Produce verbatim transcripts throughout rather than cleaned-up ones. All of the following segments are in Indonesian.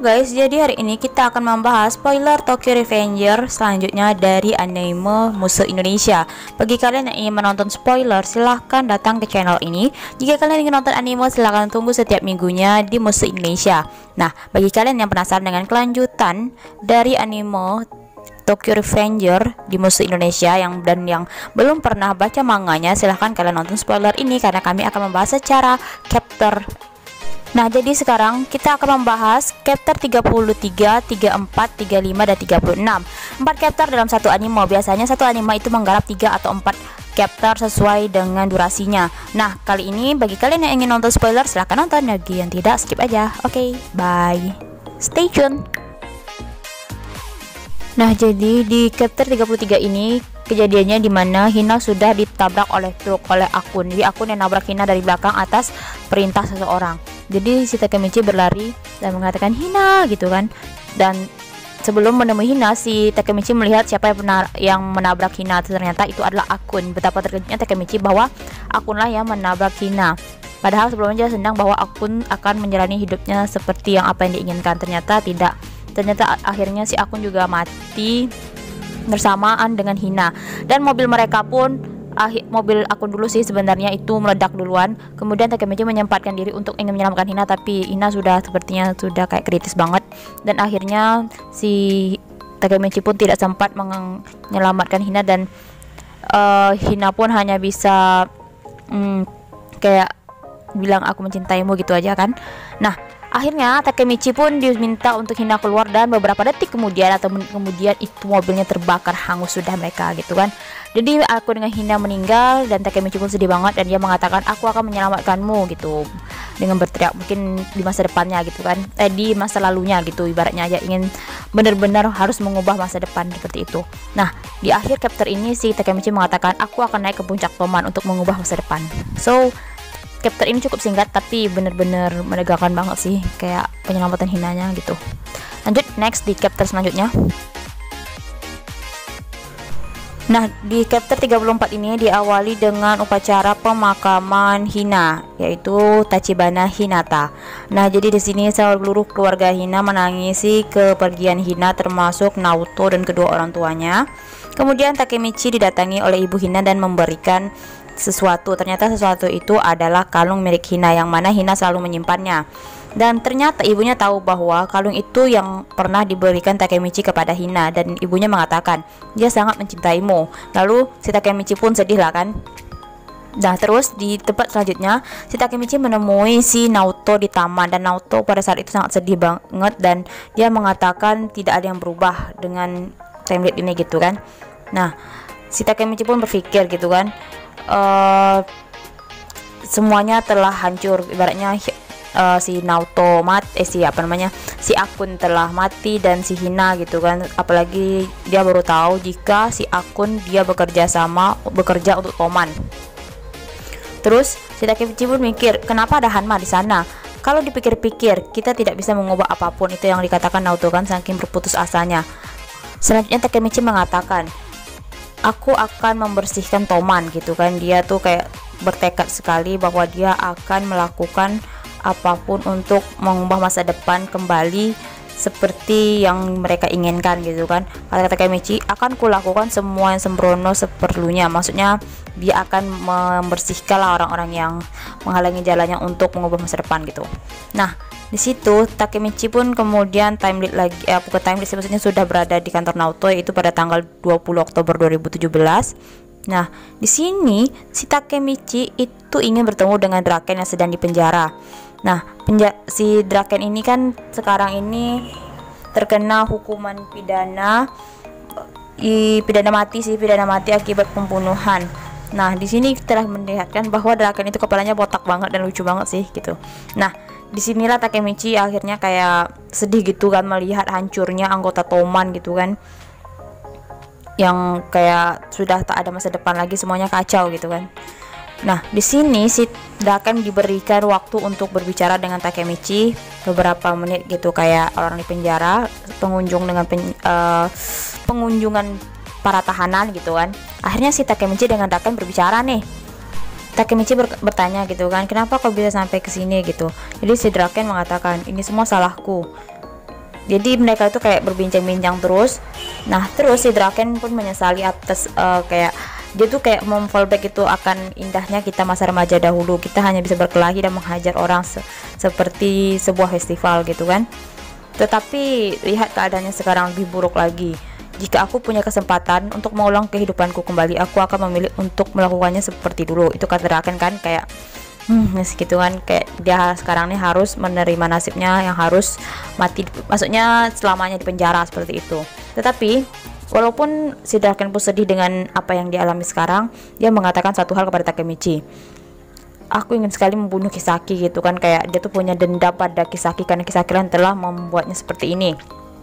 guys, jadi hari ini kita akan membahas spoiler Tokyo Revenger selanjutnya dari anime Musuh Indonesia. Bagi kalian yang ingin menonton spoiler, silahkan datang ke channel ini. Jika kalian ingin nonton anime, silahkan tunggu setiap minggunya di Musuh Indonesia. Nah, bagi kalian yang penasaran dengan kelanjutan dari anime Tokyo Revenger di Musuh Indonesia yang dan yang belum pernah baca manganya, silahkan kalian nonton spoiler ini karena kami akan membahas secara chapter. Nah, jadi sekarang kita akan membahas chapter tiga puluh tiga, tiga puluh empat, tiga puluh lima, dan tiga puluh enam. empat chapter dalam satu anime. Biasanya satu anime itu menggarap tiga atau empat chapter sesuai dengan durasinya. Nah, kali ini bagi kalian yang ingin nonton spoiler, silahkan nonton. Bagi yang tidak, skip aja. Oke, okay, bye. Stay tune. Nah, jadi di chapter tiga puluh tiga ini kejadiannya dimana Hina sudah ditabrak oleh truk oleh Akun. Jadi Akun yang nabrak Hina dari belakang atas perintah seseorang. Jadi si Takemichi berlari dan mengatakan Hina gitu kan. Dan sebelum menemui Hina, si Takemichi melihat siapa yang, benar, yang menabrak Hina. Ternyata itu adalah Akun. Betapa terkejutnya Takemichi bahwa Akunlah yang menabrak Hina. Padahal sebelumnya dia senang bahwa Akun akan menjalani hidupnya seperti yang apa yang diinginkan. Ternyata tidak. Ternyata akhirnya si Akun juga mati bersamaan dengan Hina. Dan mobil mereka pun Akhir, mobil Akun dulu sih sebenarnya itu meledak duluan. Kemudian Takemichi menyempatkan diri untuk ingin menyelamatkan Hina, tapi Hina sudah sepertinya sudah kayak kritis banget. Dan akhirnya si Takemichi pun tidak sempat menyelamatkan Hina. Dan uh, Hina pun hanya bisa hmm, kayak bilang aku mencintaimu gitu aja kan. Nah, akhirnya Takemichi pun diminta untuk Hina keluar, dan beberapa detik kemudian atau menit kemudian itu mobilnya terbakar hangus sudah mereka gitu kan. Jadi aku dengan Hina meninggal dan Takemichi pun sedih banget dan dia mengatakan aku akan menyelamatkanmu gitu dengan berteriak, mungkin di masa depannya gitu kan, eh di masa lalunya gitu, ibaratnya aja ingin benar-benar harus mengubah masa depan seperti itu. Nah, di akhir chapter ini si Takemichi mengatakan aku akan naik ke puncak Toman untuk mengubah masa depan. So chapter ini cukup singkat tapi bener-bener menegangkan banget sih, kayak penyelamatan Hinanya gitu. Lanjut next di chapter selanjutnya. Nah, di chapter tiga puluh empat ini diawali dengan upacara pemakaman Hina, yaitu Tachibana Hinata. Nah, jadi di sini seluruh keluarga Hina menangisi kepergian Hina, termasuk Naoto dan kedua orang tuanya. Kemudian Takemichi didatangi oleh ibu Hina dan memberikan sesuatu. Ternyata sesuatu itu adalah kalung milik Hina yang mana Hina selalu menyimpannya. Dan ternyata ibunya tahu bahwa kalung itu yang pernah diberikan Takemichi kepada Hina, dan ibunya mengatakan dia sangat mencintaimu. Lalu si Takemichi pun sedih lah kan. Nah, terus di tempat selanjutnya si Takemichi menemui si Naoto di taman, dan Naoto pada saat itu sangat sedih banget dan dia mengatakan tidak ada yang berubah dengan timeline ini gitu kan. Nah, si Takemichi pun berpikir gitu kan, uh, semuanya telah hancur, ibaratnya uh, si Naoto mati, eh si apa namanya si Akun telah mati dan si Hina gitu kan. Apalagi dia baru tahu jika si Akun dia bekerja sama bekerja untuk Toman. Terus si Takemichi pun mikir, kenapa ada Hanma di sana? Kalau dipikir-pikir, kita tidak bisa mengubah apapun, itu yang dikatakan Naoto kan, saking berputus asanya. Selanjutnya Takemichi mengatakan, aku akan membersihkan Toman gitu kan. Dia tuh kayak bertekad sekali bahwa dia akan melakukan apapun untuk mengubah masa depan kembali seperti yang mereka inginkan gitu kan. Kata Takemichi, akan kulakukan semua yang sembrono seperlunya. Maksudnya dia akan membersihkan lah orang-orang yang menghalangi jalannya untuk mengubah masa depan gitu. Nah, di situ Takemichi pun kemudian timeline lagi, eh, bukan timeline sih, maksudnya sudah berada di kantor Naoto, yaitu pada tanggal dua puluh Oktober dua ribu tujuh belas. Nah, di sini si Takemichi itu ingin bertemu dengan Draken yang sedang dipenjara. Nah, penja si Draken ini kan sekarang ini terkena hukuman pidana, i, pidana mati sih, pidana mati akibat pembunuhan. Nah, di sini telah melihatkan bahwa Draken itu kepalanya botak banget dan lucu banget sih gitu. Nah, disinilah Takemichi akhirnya kayak sedih gitu kan melihat hancurnya anggota Toman gitu kan, yang kayak sudah tak ada masa depan lagi, semuanya kacau gitu kan. Nah, di sini si Draken diberikan waktu untuk berbicara dengan Takemichi beberapa menit gitu, kayak orang di penjara, pengunjung dengan pen, uh, pengunjungan para tahanan gitu kan. Akhirnya si Takemichi dengan Draken berbicara nih. Takemichi ber bertanya gitu kan, kenapa kau bisa sampai ke sini gitu. Jadi si Draken mengatakan, ini semua salahku. Jadi mereka itu kayak berbincang-bincang terus. Nah terus si Draken pun menyesali atas uh, kayak dia tuh kayak memfallback itu akan indahnya kita masa remaja dahulu, kita hanya bisa berkelahi dan menghajar orang se seperti sebuah festival gitu kan. Tetapi lihat keadaannya sekarang lebih buruk lagi. Jika aku punya kesempatan untuk mengulang kehidupanku kembali, aku akan memilih untuk melakukannya seperti dulu. Itu kata Draken kan, kayak hmm gitu kan, kayak dia sekarang nih harus menerima nasibnya yang harus mati, maksudnya selamanya di penjara seperti itu. Tetapi walaupun si Draken pun sedih dengan apa yang dialami sekarang, dia mengatakan satu hal kepada Takemichi, aku ingin sekali membunuh Kisaki gitu kan, kayak dia tuh punya dendam pada Kisaki karena Kisaki yang telah membuatnya seperti ini.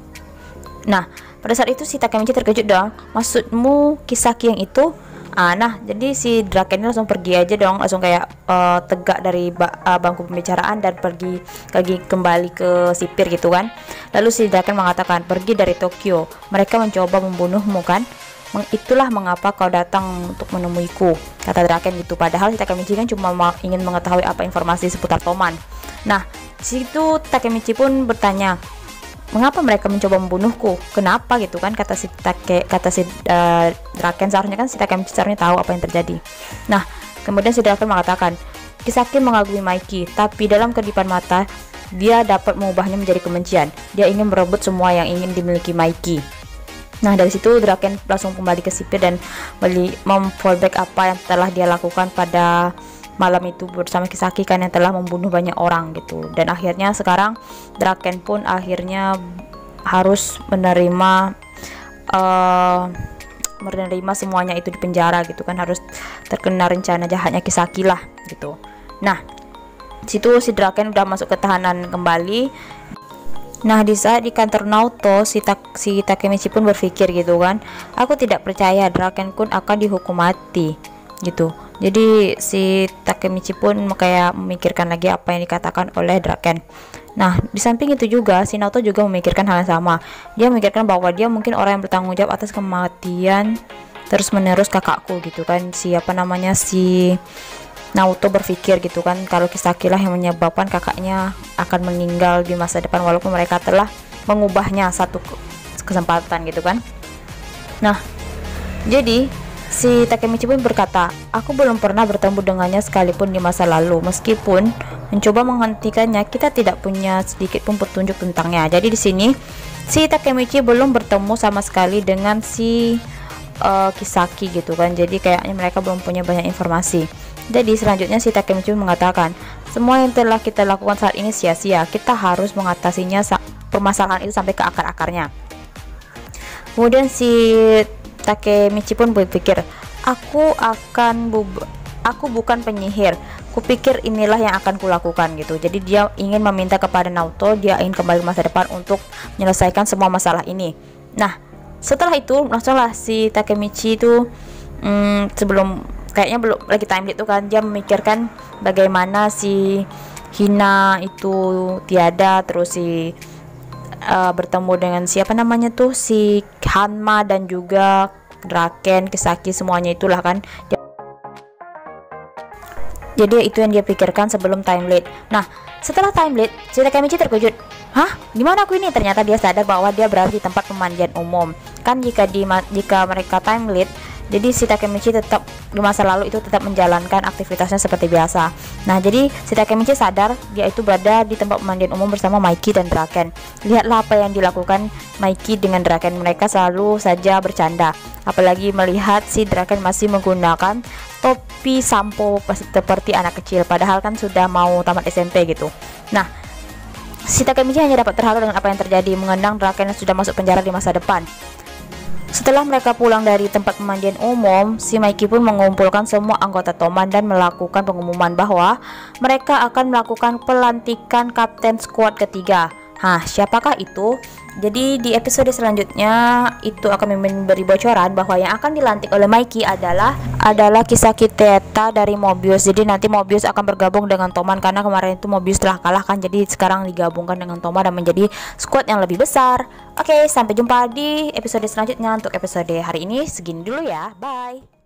Nah pada saat itu si Takemichi terkejut dong, maksudmu Kisaki yang itu? Ah, nah jadi si Draken ini langsung pergi aja dong, langsung kayak uh, tegak dari ba uh, bangku pembicaraan dan pergi lagi kembali ke sipir gitu kan. Lalu si Draken mengatakan, pergi dari Tokyo, mereka mencoba membunuhmu kan, Meng itulah mengapa kau datang untuk menemuiku, kata Draken gitu. Padahal si Takemichi kan cuma ingin mengetahui apa informasi seputar Toman. Nah situ Takemichi pun bertanya, mengapa mereka mencoba membunuhku, kenapa gitu kan, kata si Take, kata si uh, Draken, seharusnya kan si Takemichi seharusnya tahu apa yang terjadi. Nah kemudian si Draken mengatakan, Kisaki mengagumi Maiki, tapi dalam kedipan mata dia dapat mengubahnya menjadi kebencian. Dia ingin merebut semua yang ingin dimiliki Maiki. Nah dari situ Draken langsung kembali ke sipir dan memfallback apa yang telah dia lakukan pada malam itu bersama Kisaki kan, yang telah membunuh banyak orang gitu. Dan akhirnya sekarang Draken pun akhirnya harus menerima uh, menerima semuanya itu di penjara gitu kan, harus terkena rencana jahatnya Kisaki lah gitu. Nah situ si Draken udah masuk ke tahanan kembali. Nah di saat di kantor Naoto, si, tak, si Takemichi pun berpikir gitu kan, aku tidak percaya Draken Kun akan dihukum mati gitu. Jadi si Takemichi pun kayak memikirkan lagi apa yang dikatakan oleh Draken. Nah di samping itu juga si Naoto juga memikirkan hal yang sama. Dia memikirkan bahwa dia mungkin orang yang bertanggung jawab atas kematian terus menerus kakakku gitu kan. Siapa namanya, si Naoto berpikir gitu kan, kalau Kisaki lah yang menyebabkan kakaknya akan meninggal di masa depan, walaupun mereka telah mengubahnya satu kesempatan gitu kan. Nah jadi si Takemichi pun berkata, aku belum pernah bertemu dengannya sekalipun di masa lalu. Meskipun mencoba menghentikannya, kita tidak punya sedikit pun petunjuk tentangnya. Jadi di sini si Takemichi belum bertemu sama sekali dengan si uh, Kisaki gitu kan. Jadi kayaknya mereka belum punya banyak informasi. Jadi selanjutnya si Takemichi mengatakan, semua yang telah kita lakukan saat ini sia-sia. Kita harus mengatasinya, permasalahan itu sampai ke akar-akarnya. Kemudian si Takemichi pun berpikir, aku akan bub aku bukan penyihir, kupikir inilah yang akan kulakukan gitu. Jadi dia ingin meminta kepada Naoto, dia ingin kembali ke masa depan untuk menyelesaikan semua masalah ini. Nah setelah itu langsunglah si Takemichi itu hmm, sebelum kayaknya belum lagi time lead tuh kan, dia memikirkan bagaimana si Hina itu tiada, terus si uh, bertemu dengan siapa namanya tuh, si Hanma dan juga Draken, Kisaki, semuanya itulah kan. Jadi itu yang dia pikirkan sebelum time lead. Nah setelah time lead si Takemichi terkejut, hah gimana aku ini? Ternyata dia sadar bahwa dia berada di tempat pemandian umum kan. Jika di jika mereka time lead, jadi si Takemichi tetap di masa lalu itu tetap menjalankan aktivitasnya seperti biasa. Nah jadi si Takemichi sadar dia itu berada di tempat pemandian umum bersama Maiki dan Draken. Lihatlah apa yang dilakukan Maiki dengan Draken, mereka selalu saja bercanda. Apalagi melihat si Draken masih menggunakan topi sampo seperti anak kecil, padahal kan sudah mau tamat S M P gitu. Nah si Takemichi hanya dapat terharu dengan apa yang terjadi, mengenang Draken yang sudah masuk penjara di masa depan. Setelah mereka pulang dari tempat pemandian umum, si Maiki pun mengumpulkan semua anggota Toman dan melakukan pengumuman bahwa mereka akan melakukan pelantikan kapten skuad ketiga. Hah, siapakah itu? Jadi di episode selanjutnya itu akan memberi bocoran bahwa yang akan dilantik oleh Maiki adalah adalah Kisaki Teta dari Mobius. Jadi nanti Mobius akan bergabung dengan Toman karena kemarin itu Mobius telah kalah kan. Jadi sekarang digabungkan dengan Toman dan menjadi squad yang lebih besar. Oke, sampai jumpa di episode selanjutnya. Untuk episode hari ini segini dulu ya. Bye.